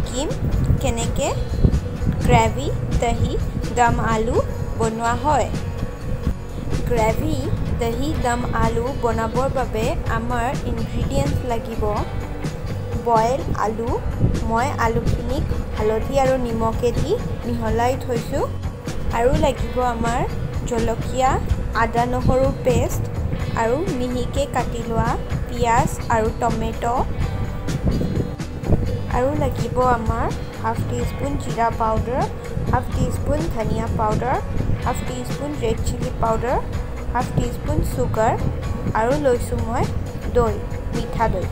শিকিম কেনেকে গ্ৰেভি দহি দম আলু বনোৱা হয়। গ্ৰেভি দহি দম আলু বনাবৰ বাবে আমাৰ ইনগ্ৰেডিয়েণ্টছ লাগিব বইল আলু। মই আলুখিনিক হালধি আৰু নিমখেদি মিহলাই থৈছোঁ। আৰু লাগিব আমাৰ জলকীয়া, আদা নহৰু পেষ্ট আৰু মিহিকৈ কাটি লোৱা পিঁয়াজ আৰু টমেটো। আৰু লাগিব আমাৰ হাফ টিস্পুন জিৰা পাউডাৰ, হাফ টিস্পুন ধনিয়া powder, half teaspoon red chilli powder, half teaspoon sugar আৰু লৈছোঁ মই দৈ, মিঠা দৈ।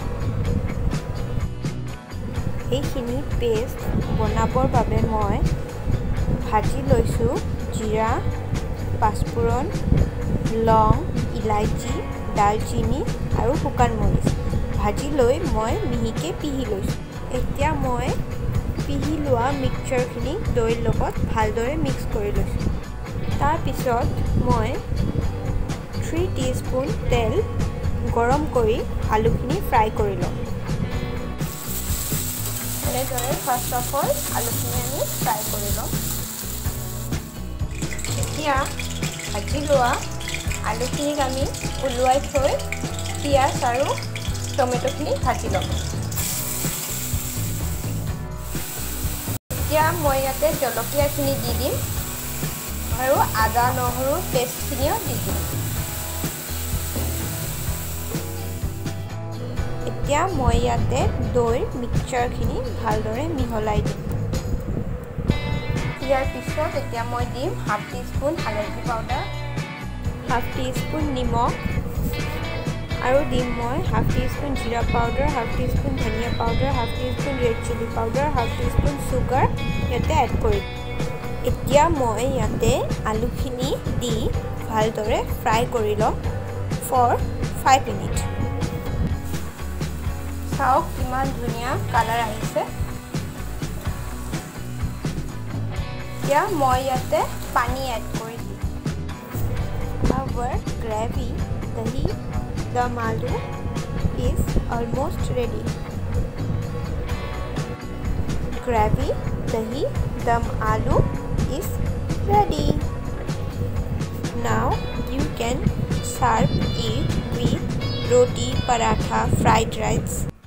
এইখিনি পেষ্ট বনাবৰ বাবে মই ভাজি লৈছোঁ জিৰা, পাঁচফোৰণ, লং, ইলাইচি, দালচিনি আৰু শুকান মৰিচ। ভাজি লৈ মই মিহিকৈ পিহি লৈছোঁ। এতিয়া মই পিহি লোৱা মিক্সচাৰখিনি দৈৰ লগত ভালদৰে মিক্স কৰি লৈছোঁ। তাৰপিছত মই 3 টিস্পুন তেল গৰম কৰি আলুখিনি ফ্ৰাই কৰি ল'ম। এনেদৰে ফাৰ্ষ্ট অফ অল আলুখিনি আমি ফ্ৰাই কৰি ল'ম। এতিয়া ভাজি লোৱা আলুখিনিক আমি ওলোৱাই থৈ পিঁয়াজ আৰু টমেটোখিনি ভাজি ল'ম। এতিয়া মই ইয়াতে জলকীয়াখিনি দি দিম আৰু আদা নহৰু পেষ্টখিনিও দি দিম। এতিয়া মই ইয়াতে দৈৰ মিক্সচাৰখিনি ভালদৰে মিহলাই দিম। ইয়াৰ পিছত এতিয়া মই দিম হাফ টিস্পুন হালধি পাউডাৰ, হাফ টিস্পুন নিমখ আৰু দিম মই হাফ টিস্পুন জিৰা পাউডাৰ, হাফ টিস্পুন ধনিয়া powder, half teaspoon red chilli powder, half teaspoon sugar ইয়াতে এড কৰিম। এতিয়া মই ইয়াতে আলুখিনি দি ভালদৰে ফ্ৰাই কৰি ল'ম ফৰ 5 মিনিট। চাওক কিমান ধুনীয়া কালাৰ আহিছে। এতিয়া মই ইয়াতে পানী এড কৰি দিম। Our gravy dahi dum aloo is almost ready. Gravy dahi dum aloo is ready. Now you can serve it with roti, paratha, fried rice.